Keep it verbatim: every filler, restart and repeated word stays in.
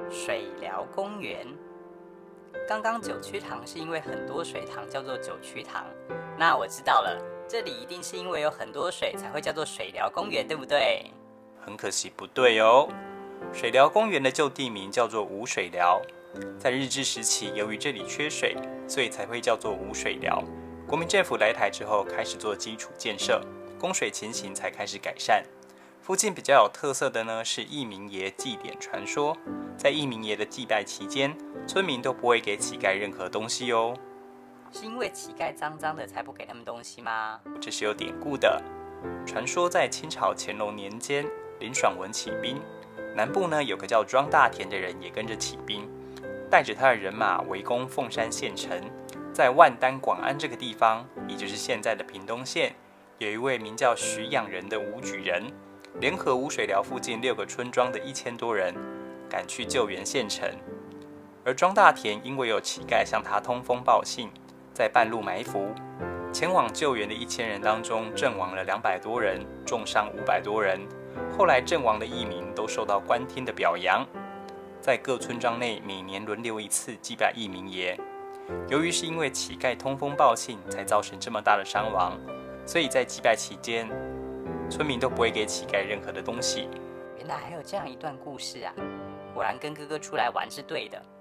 水疗公园。刚刚九曲堂是因为很多水塘叫做九曲堂，那我知道了，这里一定是因为有很多水才会叫做水疗公园，对不对？ 很可惜不对哦，水疗公园的旧地名叫做吴水寮，在日治时期由于这里缺水，所以才会叫做吴水寮。国民政府来台之后开始做基础建设，供水情形才开始改善。附近比较有特色的呢是义民爷祭典传说，在义民爷的祭拜期间，村民都不会给乞丐任何东西哦。 是因为乞丐脏脏的才不给他们东西吗？ 这是有典故的。传说在清朝乾隆年间，林爽文起兵，南部呢有个叫庄大田的人也跟着起兵，带着他的人马围攻凤山县城。在万丹广安这个地方，也就是现在的屏东县，有一位名叫徐养人的武举人，联合吴水寮附近六个村庄的一千多人，赶去救援县城。而庄大田因为有乞丐向他通风报信，在半路埋伏，前往救援的一千人当中，阵亡了两百多人，重伤五百多人。后来阵亡的义民都受到官厅的表扬，在各村庄内每年轮流一次祭拜义民爷。由于是因为乞丐通风报信才造成这么大的伤亡，所以在祭拜期间，村民都不会给乞丐任何的东西。 原来还有这样一段故事啊！果然跟哥哥出来玩是对的。